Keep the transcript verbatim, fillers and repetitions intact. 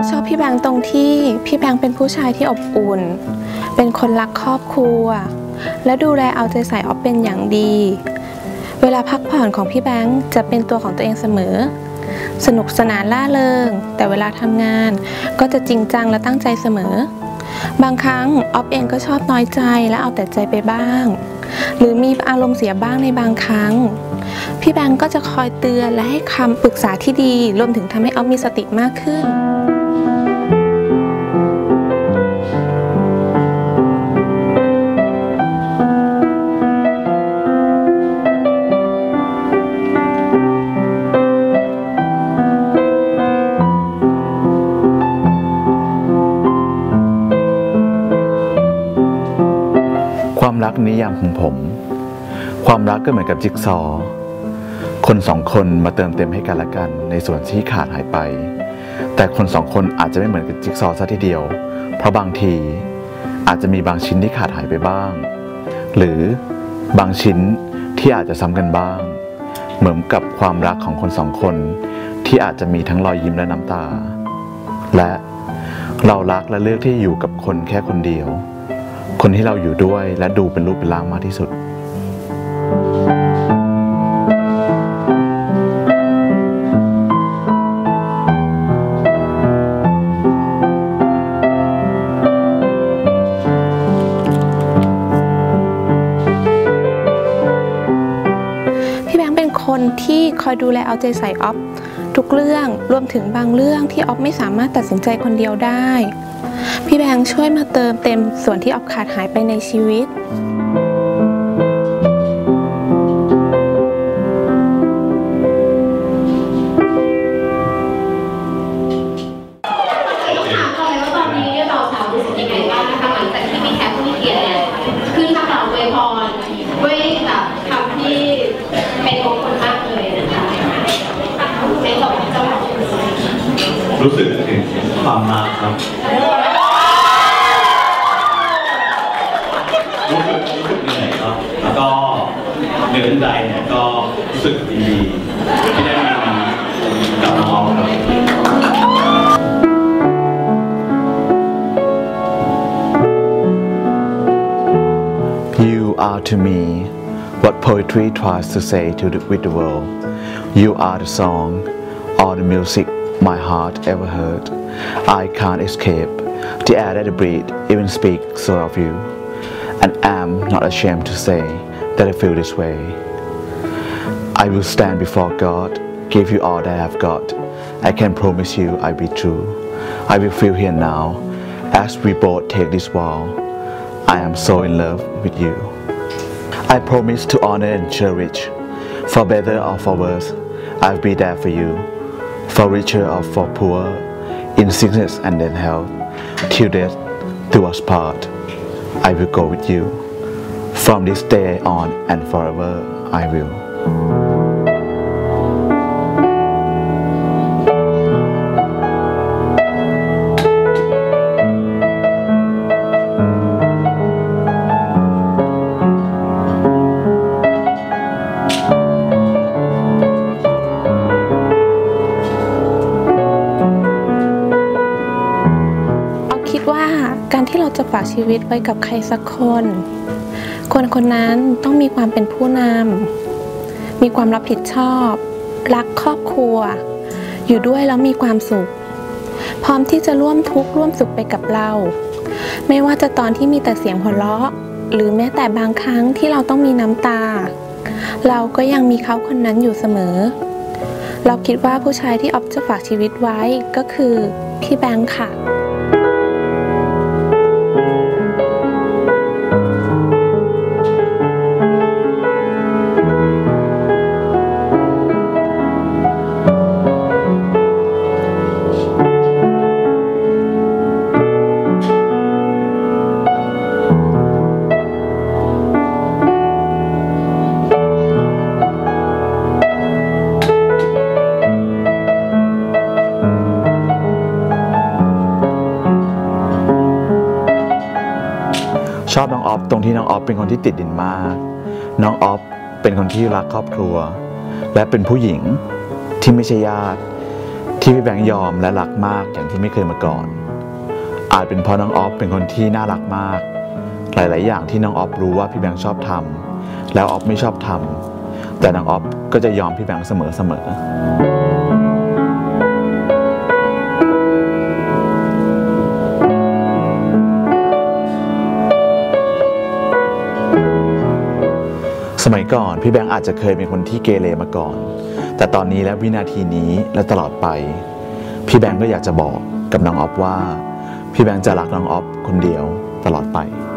ชอบพี่แบงค์ตรงที่พี่แบงค์เป็นผู้ชายที่อบอุ่นเป็นคนรักครอบครัวและดูแลเอาใจใส่ออฟเป็นอย่างดีเวลาพักผ่อนของพี่แบงค์จะเป็นตัวของตัวเองเสมอสนุกสนานล่าเริงแต่เวลาทำงานก็จะจริงจังและตั้งใจเสมอบางครั้งออฟเองก็ชอบน้อยใจและเอาแต่ใจไปบ้างหรือมีอารมณ์เสียบ้างในบางครั้งพี่แบงค์ก็จะคอยเตือนและให้คำปรึกษาที่ดีรวมถึงทำให้ออฟมีสติมากขึ้นความรักนิยามของผมความรักก็เหมือนกับจิ๊กซอว์คนสองคนมาเติมเต็มให้กันและกันในส่วนที่ขาดหายไปแต่คนสองคนอาจจะไม่เหมือนกับจิ๊กซอว์ซะทีเดียวเพราะบางทีอาจจะมีบางชิ้นที่ขาดหายไปบ้างหรือบางชิ้นที่อาจจะซ้ำกันบ้างเหมือนกับความรักของคนสองคนที่อาจจะมีทั้งรอยยิ้มและน้ำตาและเรารักและเลือกที่อยู่กับคนแค่คนเดียวคนที่เราอยู่ด้วยและดูเป็นรูปเป็นร่างมากที่สุดพี่แบงค์เป็นคนที่คอยดูแลเอาใจใส่ออฟทุกเรื่องรวมถึงบางเรื่องที่ออฟไม่สามารถตัดสินใจคนเดียวได้พี่แบงค์ช่วยมาเติมเต็มส่วนที่ออฟขาดหายไปในชีวิตด้วยแบบคำที่เป็นมงคลมากเลยนะคะในจบเจ้าของรู้สึกถึงความรักครับรู้สึกรู้สึกเหนื่อยครับแล้วก็เนื้อใจเนี่ยก็รู้สึกดีที่ได้มีกับน้องครับ You are to me what poetry tries to say to the, with the world. You are the song or the music my heart ever heard. I can't escape the air that I breathe, even speak so of you. And I'm not ashamed to say that I feel this way. I will stand before God, give you all that I've got. I can promise you I'll be true. I will feel here now as we both take this vow. I am so in love with you. I promise to honor and cherish. For better or for worse, I'll be there for you. For richer or for poor, in sickness and in health, till death do us part. I will go with you. From this day on and forever, I will. การที่เราจะฝากชีวิตไว้กับใครสักคนคนคนนั้นต้องมีความเป็นผู้นำมีความรับผิดชอบรักครอบครัวอยู่ด้วยแล้วมีความสุขพร้อมที่จะร่วมทุกข์ร่วมสุขไปกับเราไม่ว่าจะตอนที่มีแต่เสียงหัวเราะหรือแม้แต่บางครั้งที่เราต้องมีน้ำตาเราก็ยังมีเขาคนนั้นอยู่เสมอเราคิดว่าผู้ชายที่ออฟจะฝากชีวิตไว้ก็คือพี่แบงค์ค่ะชอบน้องออฟตรงที่น้องออฟเป็นคนที่ติดดินมากน้องออฟเป็นคนที่รักครอบครัวและเป็นผู้หญิงที่ไม่ใช่ญาติทที่พี่แบงค์ยอมและรักมากอย่างที่ไม่เคยมาก่อนอาจเป็นเพราะน้องออฟเป็นคนที่น่ารักมากหลายๆอย่างที่น้องออฟรู้ว่าพี่แบงค์ชอบทำแล้วออฟไม่ชอบทำแต่น้องออฟก็จะยอมพี่แบงค์เสมอๆสมัยก่อนพี่แบงค์อาจจะเคยเป็นคนที่เกเรมาก่อนแต่ตอนนี้และวินาทีนี้และตลอดไปพี่แบงค์ก็อยากจะบอกกับน้องออฟว่าพี่แบงค์จะรักน้องออฟคนเดียวตลอดไป